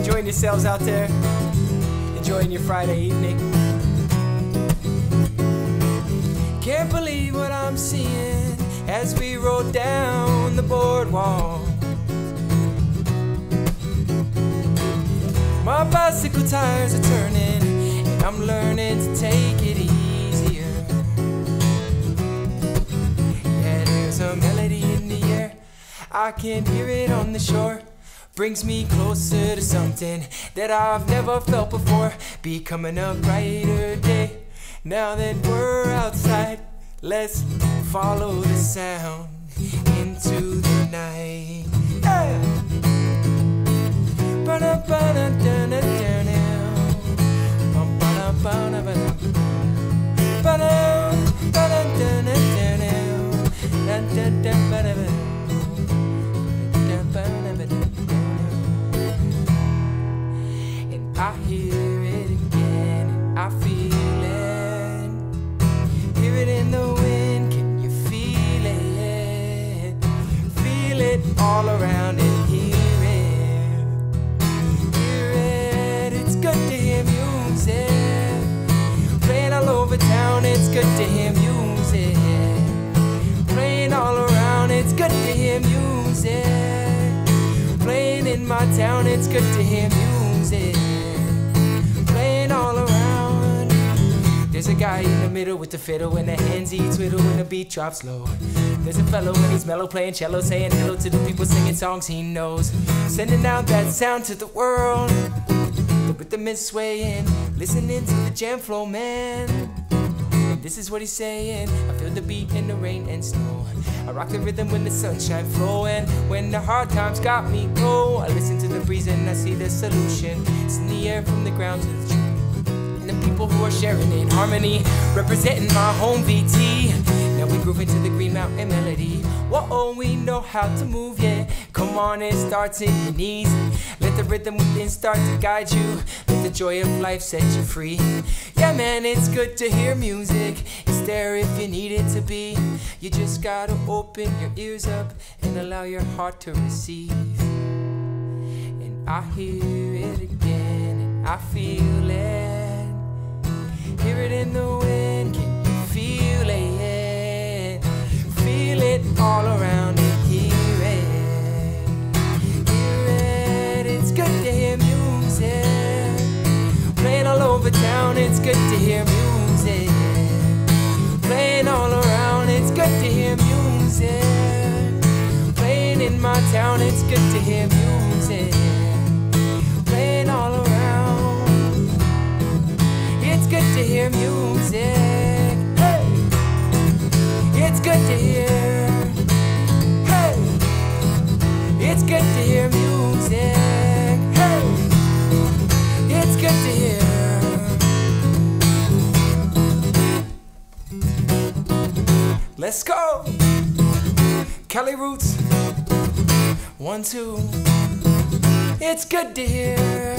enjoying yourselves out there? Enjoying your Friday evening? Can't believe what I'm seeing as we roll down the boardwalk. My bicycle tires are turning, and I'm learning to take it easier. Yeah, there's a melody in the air, I can hear it on the shore. Brings me closer to something that I've never felt before. Becoming a brighter day, now that we're outside. Let's follow the sound into the night. Hey! And I hear it again, and I feel it. Hear it in the wind, can you feel it? Feel it all around and hear it. Hear it, it's good to hear music. Playing all over town, it's good to hear music. Playing all around, it's good to hear music. Playing in my town, it's good to hear music. Playing all around. There's a guy in the middle with the fiddle and the hands he twiddle when the beat drops low. There's a fellow when he's mellow playing cello, saying hello to the people singing songs he knows. Sending out that sound to the world. The rhythm is swaying, listening to the jam flow, man. This is what he's saying. I feel the beat in the rain and snow. I rock the rhythm when the sunshine flowing. When the hard times got me low, I listen to the breeze and I see the solution. It's in the air from the ground to the tree. And the people who are sharing in harmony, representing my home VT. Now we groove into the Green Mountain melody. Whoa, we know how to move, yeah. Come on, it starts in your knees. Let the rhythm within start to guide you. Let the joy of life set you free. Yeah, man, it's good to hear music. It's there if you need it to be. You just gotta open your ears up and allow your heart to receive. And I hear it again, and I feel it. Hear it in the wind, can you feel it? Feel it all around and hear it. Hear it, it's good to hear music. Playing all over town, it's good to hear music. Playing all around, it's good to hear music. Playing in my town, it's good to hear music. Playing all around, it's good to hear music. Hey! It's good to hear. Hey! It's good to hear music. Hey! It's good to hear. Let's go! Cali Roots. 1, 2. It's good to hear.